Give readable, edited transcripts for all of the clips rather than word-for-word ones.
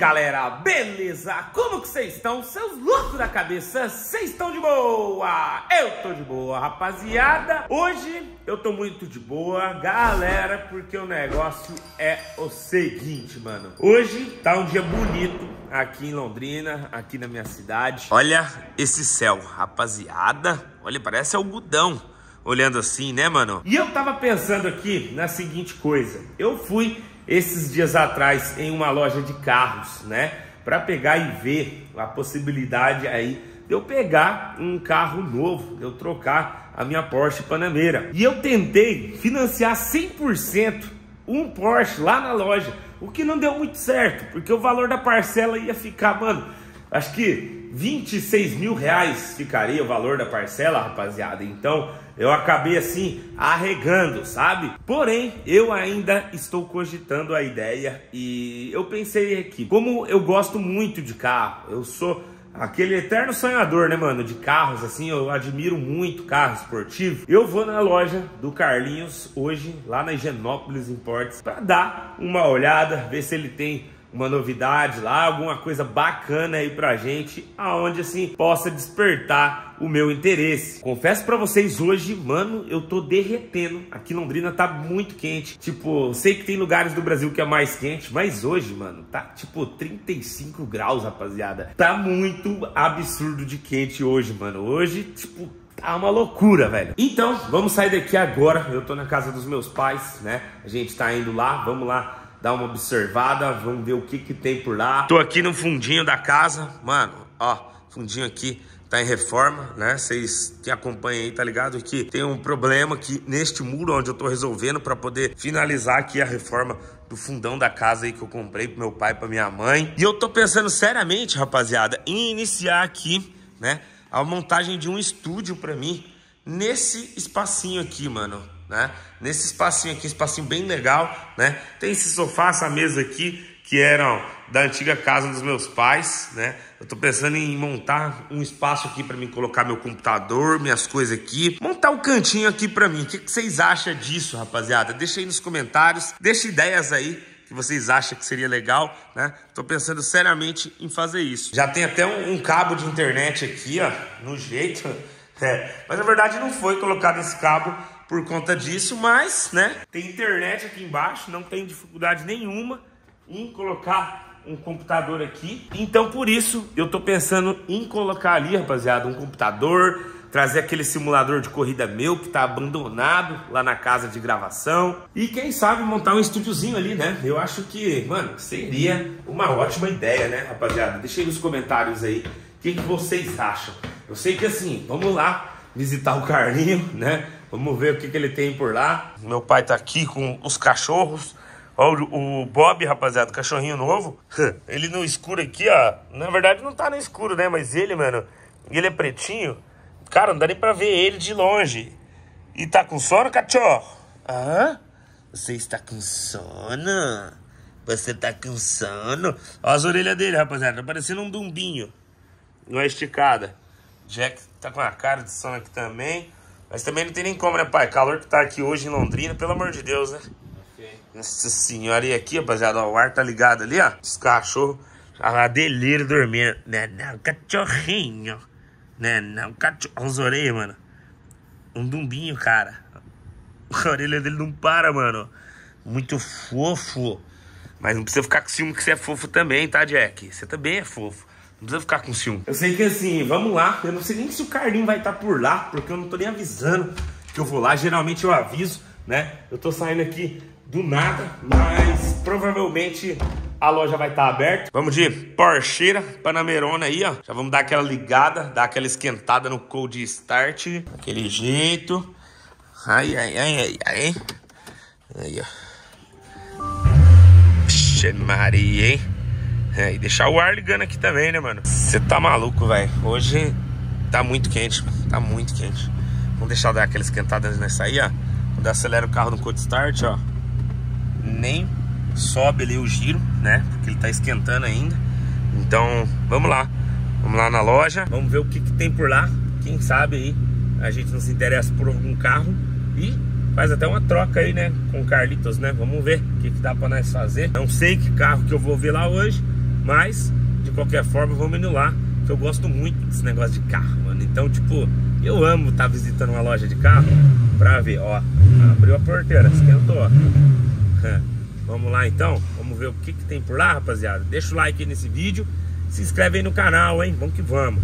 galera, beleza? Como que vocês estão? Seus loucos da cabeça, vocês estão de boa? Eu tô de boa, rapaziada. Hoje eu tô muito de boa, galera, porque o negócio é o seguinte, mano. Hoje tá um dia bonito aqui em Londrina, aqui na minha cidade. Olha esse céu, rapaziada. Olha, parece algodão. Olhando assim, né, mano? E eu tava pensando aqui na seguinte coisa. Eu fui esses dias atrás em uma loja de carros, né, pra pegar e ver a possibilidade aí de eu pegar um carro novo, de eu trocar a minha Porsche Panamera. E eu tentei financiar 100% um Porsche lá na loja, o que não deu muito certo, porque o valor da parcela ia ficar, mano, acho que 26 mil reais ficaria o valor da parcela, rapaziada. Então eu acabei assim arregando, sabe? Porém, eu ainda estou cogitando a ideia e eu pensei aqui, como eu gosto muito de carro, eu sou aquele eterno sonhador, né, mano, de carros, assim, eu admiro muito carro esportivo. Eu vou na loja do Carlinhos hoje, lá na Higienópolis Imports, para dar uma olhada, ver se ele tem uma novidade lá, alguma coisa bacana aí pra gente, aonde assim possa despertar o meu interesse. Confesso pra vocês, hoje, mano, eu tô derretendo. Aqui em Londrina tá muito quente. Tipo, sei que tem lugares do Brasil que é mais quente, mas hoje, mano, tá tipo 35 graus, rapaziada. Tá muito absurdo de quente hoje, mano. Hoje, tipo, tá uma loucura, velho. Então, vamos sair daqui agora. Eu tô na casa dos meus pais, né? A gente tá indo lá, vamos lá dar uma observada, vamos ver o que que tem por lá. Tô aqui no fundinho da casa, mano, ó, fundinho aqui tá em reforma, né? Vocês que acompanham aí, tá ligado? Que tem um problema aqui neste muro onde eu tô resolvendo pra poder finalizar aqui a reforma do fundão da casa aí que eu comprei pro meu pai e pra minha mãe. E eu tô pensando seriamente, rapaziada, em iniciar aqui, né, a montagem de um estúdio pra mim nesse espacinho aqui, mano, né? Nesse espacinho aqui, espacinho bem legal, né? Tem esse sofá, essa mesa aqui, que eram da antiga casa dos meus pais, né? Eu tô pensando em montar um espaço aqui pra mim colocar meu computador, minhas coisas aqui, montar um cantinho aqui pra mim. O que vocês acham disso, rapaziada? Deixa aí nos comentários, deixa ideias aí que vocês acham que seria legal, né? Tô pensando seriamente em fazer isso. Já tem até um cabo de internet aqui, ó, no jeito, mas na verdade não foi colocado esse cabo por conta disso, mas, né, tem internet aqui embaixo, não tem dificuldade nenhuma em colocar um computador aqui. Então, por isso, eu tô pensando em colocar ali, rapaziada, um computador, trazer aquele simulador de corrida meu que tá abandonado lá na casa de gravação. E quem sabe montar um estúdiozinho ali, né? Eu acho que, mano, seria uma ótima ideia, né, rapaziada? Deixa aí nos comentários aí o que vocês acham. Eu sei que assim, vamos lá visitar o Carlinho, né? Vamos ver o que ele tem por lá. Meu pai tá aqui com os cachorros. Olha o Bob, rapaziada, cachorrinho novo. Ele no escuro aqui, ó. Na verdade não tá no escuro, né? Mas ele, mano, ele é pretinho. Cara, não dá nem pra ver ele de longe. E tá com sono, cachorro? Ah? Você está com sono? Você tá com sono? Olha as orelhas dele, rapaziada. Tá parecendo um dumbinho. Não é esticada. Jack tá com a cara de sono aqui também. Mas também não tem nem como, né, pai? Calor que tá aqui hoje em Londrina, pelo amor de Deus, né? Okay. Nossa senhora, e aqui, rapaziada, ó, o ar tá ligado ali, ó. Os cachorros, a delírio dormindo. Não, cachorrinho. Não, cachorro. Olha as orelhas, mano. Um dumbinho, cara. A orelha dele não para, mano. Muito fofo. Mas não precisa ficar com ciúme que você é fofo também, tá, Jack? Você também é fofo. Não precisa ficar com ciúme. Eu sei que assim, vamos lá. Eu não sei nem se o Carlinho vai estar por lá, porque eu não tô nem avisando que eu vou lá. Geralmente eu aviso, né? Eu tô saindo aqui do nada, mas provavelmente a loja vai estar aberta. Vamos de Porscheira Panamerona aí, ó. Já vamos dar aquela ligada, dar aquela esquentada no Cold Start. Daquele jeito. Ai. Aí, ó. Vixe Maria, hein? E deixar o ar ligando aqui também, né, mano? Você tá maluco, velho. Hoje tá muito quente, tá muito quente. Vamos deixar eu dar aquela esquentada nessa aí, ó. Quando eu acelero o carro no Cold Start, ó, nem sobe ali o giro, né? Porque ele tá esquentando ainda. Então, vamos lá na loja. Vamos ver o que tem por lá. Quem sabe aí a gente não se interessa por algum carro e faz até uma troca aí, né, com o Carlitos, né? Vamos ver o que dá pra nós fazer. Não sei que carro que eu vou ver lá hoje, Mas, de qualquer forma, vamos indo lá, que eu gosto muito desse negócio de carro, mano. Então, tipo, eu amo estar visitando uma loja de carro pra ver, ó. Abriu a porteira, esquentou, ó. Vamos lá então, vamos ver o que tem por lá, rapaziada. Deixa o like aí nesse vídeo, se inscreve aí no canal, hein? Vamos que vamos.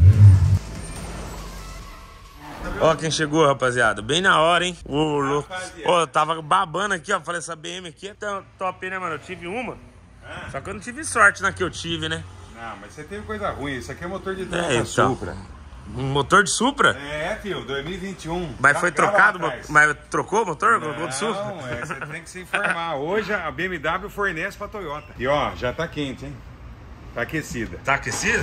Ó quem chegou, rapaziada, bem na hora, hein? Ô, louco. Ó, eu tava babando aqui, ó. Falei, essa BM aqui é top, né, mano? Eu tive uma, só que eu não tive sorte na que eu tive, né? Não, mas você teve coisa ruim. Isso aqui é motor de então. Supra. Um motor de Supra? É, filho, 2021. Mas foi trocado? Mas trocou o motor? Não, de Supra? você tem que se informar. Hoje a BMW fornece pra Toyota. E ó, já tá quente, hein? Tá aquecida. Tá aquecida?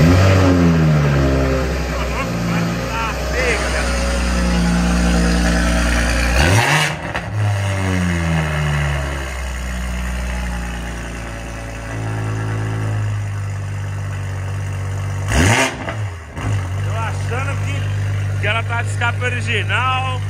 Que ela tá de escape original.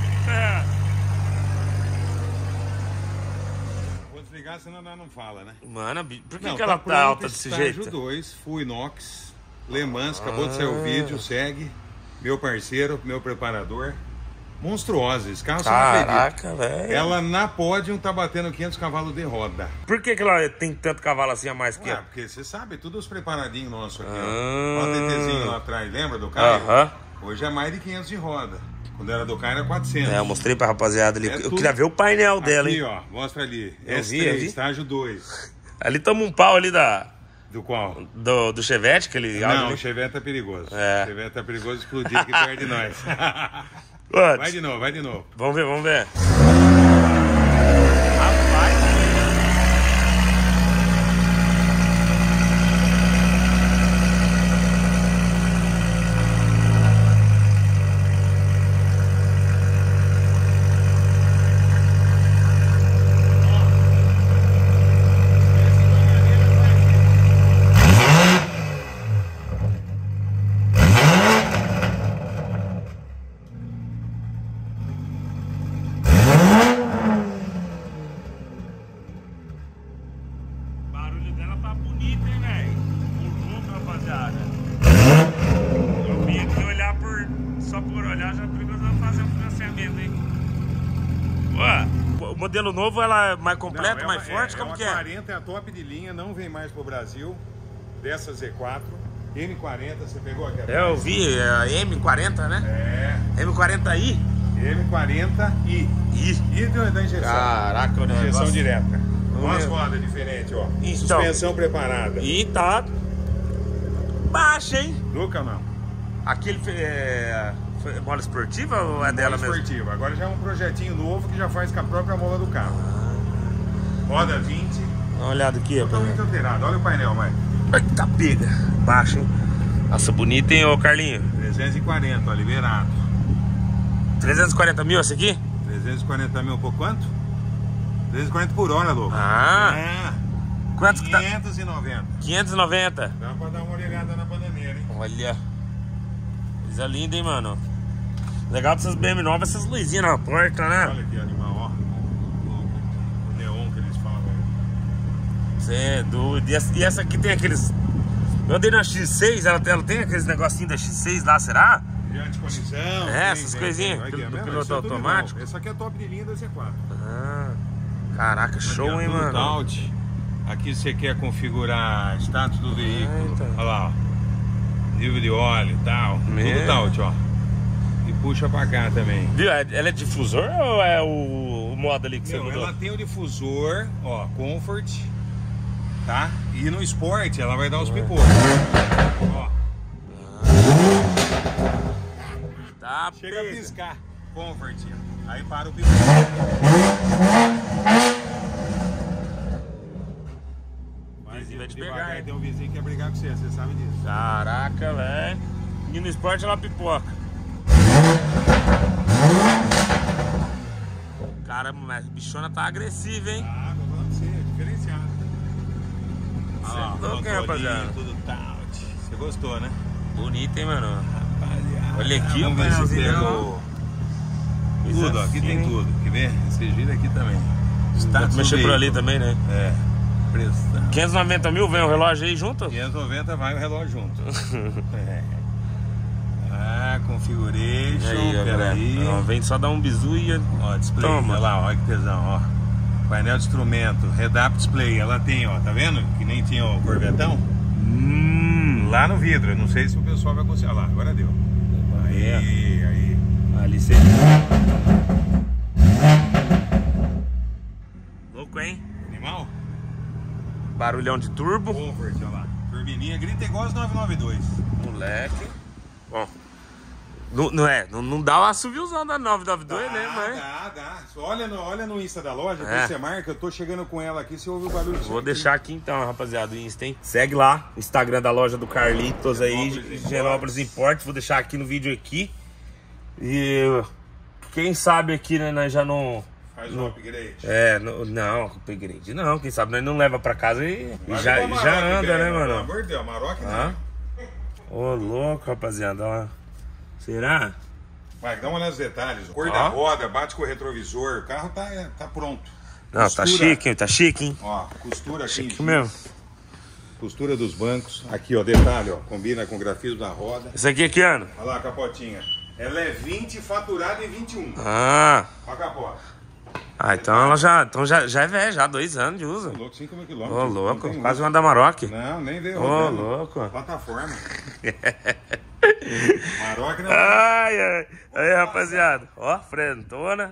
Vou desligar, senão ela não fala, né? Mano, por que ela tá alta desse jeito? Estágio 2, Full Inox, Le Mans, acabou de sair o vídeo, segue. Meu parceiro, meu preparador. Monstruosa, esse carro você não acredita. Caraca, velho. Ela na pódio tá batendo 500 cavalos de roda. Por que ela tem tanto cavalo assim a mais que ela? Porque você sabe, tudo os preparadinhos nossos aqui, ó. Olha o TTzinho lá atrás, lembra do carro? Hoje é mais de 500 de roda. Quando era do carro era 400. É, eu mostrei pra rapaziada ali. Eu queria ver o painel dela, hein? Aqui, ó, mostra ali. Eu S3, vi. estágio 2. Ali toma um pau ali da... Do qual? Do Chevette, aquele... Não, o Chevette é perigoso. É. O Chevette é perigoso explodir aqui perto de nós. Vai de novo, vai de novo. Vamos ver, vamos ver. O modelo novo, ela é mais completa, mais forte? Como que é? A 40 é a top de linha, não vem mais pro Brasil. Dessa Z4. M40, você pegou aqui atrás? Eu vi, é a M40, né? É. M40i? M40i. E da injeção. Caraca, né? Injeção direta. Umas rodas diferentes, ó. Então, suspensão preparada. E tá baixa, hein? Luca, não. Aquele foi mola esportiva ou é dela mesmo? Esportiva. Agora já é um projetinho novo que já faz com a própria mola do carro. Roda 20. Dá uma olhada aqui, ó. Totalmente alterado. Olha o painel, Mike. Eita, pega. Baixo, hein? Nossa, bonita, hein, ô Carlinho? 340, ó, liberado. 340 mil esse aqui? 340 mil por quanto? 340 por hora, louco. Ah! Quantos que tá? 590. 590. Dá pra dar uma olhada na bananeira, hein? Olha. Coisa linda, hein, mano? Legal dessas BM novas, essas luzinhas na porta, né? Olha que animal, ó. O neon que eles falam. Você é doido. E essa aqui tem aqueles... Eu andei na X6, ela tem aqueles negocinhos da X6 lá, será? De anticolisão. Essas coisinhas do piloto automático. Essa aqui é top de linha da Z4. Ah, caraca, show, hein, mano? Taut. Aqui você quer configurar status do veículo. Eita. Olha lá, ó. Nível de óleo e tal. Tudo Taut, ó. E puxa pra cá também. Viu? Ela é difusor ou é o modo ali que você mudou? Ela tem o difusor, ó, Comfort, tá? E no Sport ela vai dar os pipocos. Ó. Tá, chega a piscar. Comfort. Aí para o pipoco. Vai te devagar, pegar, hein? tem um vizinho que quer brigar com você sabe disso. Caraca, velho. E no Sport ela pipoca. Caramba, mas a bichona tá agressiva, hein? Ah, tô falando pra você, é diferenciado. Você é louco, hein, rapaziada? Tudo Taut. Você gostou, né? Bonito, hein, mano? Rapaziada. Olha aqui, vamos ver se pega ó. Tudo, ó, aqui tem tudo. Quer ver? Esse giro aqui também. Dá pra mexer por ali também, né? É. Presta. 590 mil, vem o relógio aí junto? 590 vai o relógio junto. Configuration, Aí, peraí. ó, vem só dar um bizu e... Ó, display, Toma. olha lá, olha que tesão, ó. Painel de instrumento, head-up display, ela tem, ó, tá vendo? Que nem tinha o Corvetão. Lá no vidro, eu não sei se o pessoal vai conseguir. Olha lá, agora deu. Aí. Ali você... Louco, hein? Animal? Barulhão de turbo. Comfort, olha lá. Turbininha, grita igual os 992. Moleque. Bom. Não dá o assoviozão da 992, né, mãe? Dá. Olha no Insta da loja, É. você marca, eu tô chegando com ela aqui, você ouve o barulho. Vou deixar aqui então, rapaziada, o Insta, hein? Segue lá, Instagram da loja do Carlitos aí, Genópolis Imports. Vou deixar aqui no vídeo aqui. E quem sabe aqui, né, nós já não... Faz um upgrade. Não, upgrade não. Quem sabe nós não leva pra casa e Vai já levar Maroc, anda, velho, né, mano? Pelo amor de Deus, Maroc não. Ô, louco, rapaziada, ó. Será? Vai, dá uma olhada nos detalhes. Cor da roda, bate com o retrovisor. O carro tá pronto. Não, Costura, tá chique, hein? Tá chique, hein? Ó, costura aqui. Chique mesmo. Costura dos bancos. Aqui, ó, detalhe, ó. Combina com o grafismo da roda. Esse aqui é que ano? Olha lá a capotinha. Ela é 20, faturada em 21. Ah. Olha a capota. Então ela já é velha, já 2 anos de uso. Ô, louco, 5 mil quilômetros. Ô, louco, Não tem quase uso. uma da Maroc. Não, nem veio. Ô, louco. Plataforma. Maroc não. Ai. Aí, rapaziada. Ó, frentona.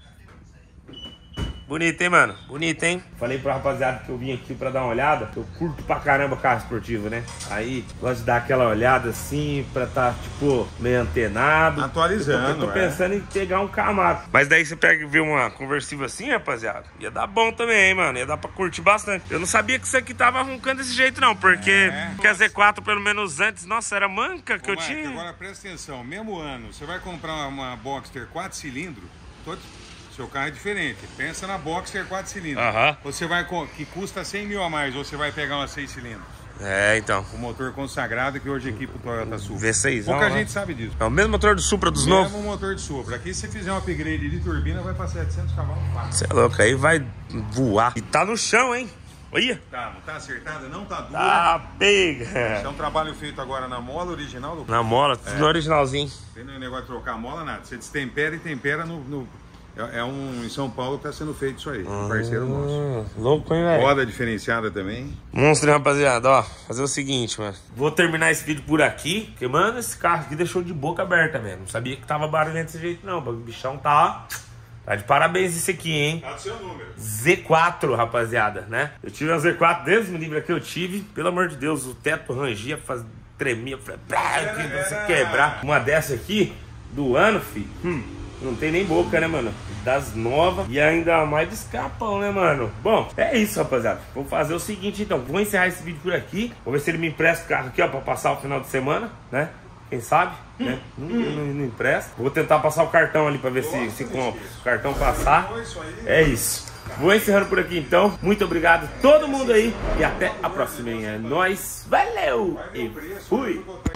Bonito, hein, mano? Bonito, hein? Falei pra rapaziada que eu vim aqui pra dar uma olhada. Eu curto pra caramba carro esportivo, né? Aí, gosto de dar aquela olhada assim, pra tá, tipo, meio antenado. Atualizando, Eu tô pensando em pegar um Camaro. Mas daí você pega e vê uma conversível assim, rapaziada. Ia dar bom também, hein, mano? Ia dar pra curtir bastante. Eu não sabia que isso aqui tava roncando desse jeito, não. Porque a Z4, pelo menos antes, nossa, era manca que eu Marco, tinha. agora presta atenção. Mesmo ano, você vai comprar uma Boxster 4 cilindros, seu carro é diferente. Pensa na Boxster 4 cilindros. Você vai que custa 100 mil a mais, ou você vai pegar uma 6 cilindros. Então. O motor consagrado que hoje equipa o Toyota Supra. V6. Pouca gente sabe disso. É o mesmo motor do Supra dos novos? Mesmo motor de Supra. Aqui, se você fizer um upgrade de turbina, vai para 700 cavalos fácil. Você é louco, aí vai voar. E tá no chão, hein? Olha. Tá, não tá acertada, não tá dura. Tá pega. Isso é um trabalho feito agora na mola original do carro. Na mola, tudo no originalzinho. Tem negócio de trocar a mola, nada. Você destempera e tempera no... em São Paulo que tá sendo feito isso aí. Um parceiro nosso. Louco, hein, velho? Roda diferenciada também. Monstro, hein, rapaziada? Ó, fazer o seguinte, mano. Vou terminar esse vídeo por aqui. Porque, mano, esse carro aqui deixou de boca aberta, velho. Não sabia que tava barulhento desse jeito, não. O bichão tá de parabéns esse aqui, hein? Tá do seu número. Z4, rapaziada, né? Eu tive uma Z4, Deus me livre, que eu tive. Pelo amor de Deus, o teto rangia, tremia, você quebrar. Uma dessa aqui, do ano, filho. Não tem nem boca, né, mano? Das novas e ainda mais de escapão, né, mano? Bom, é isso, rapaziada. Vou fazer o seguinte, então. Vou encerrar esse vídeo por aqui. Vou ver se ele me empresta o carro aqui, ó, pra passar o final de semana, né? Quem sabe, né? Não empresta. Vou tentar passar o cartão ali pra ver se compra. O cartão passar. É isso. Vou encerrando por aqui, então. Muito obrigado a todo mundo aí. E até a próxima, hein? É nóis. Valeu! E fui!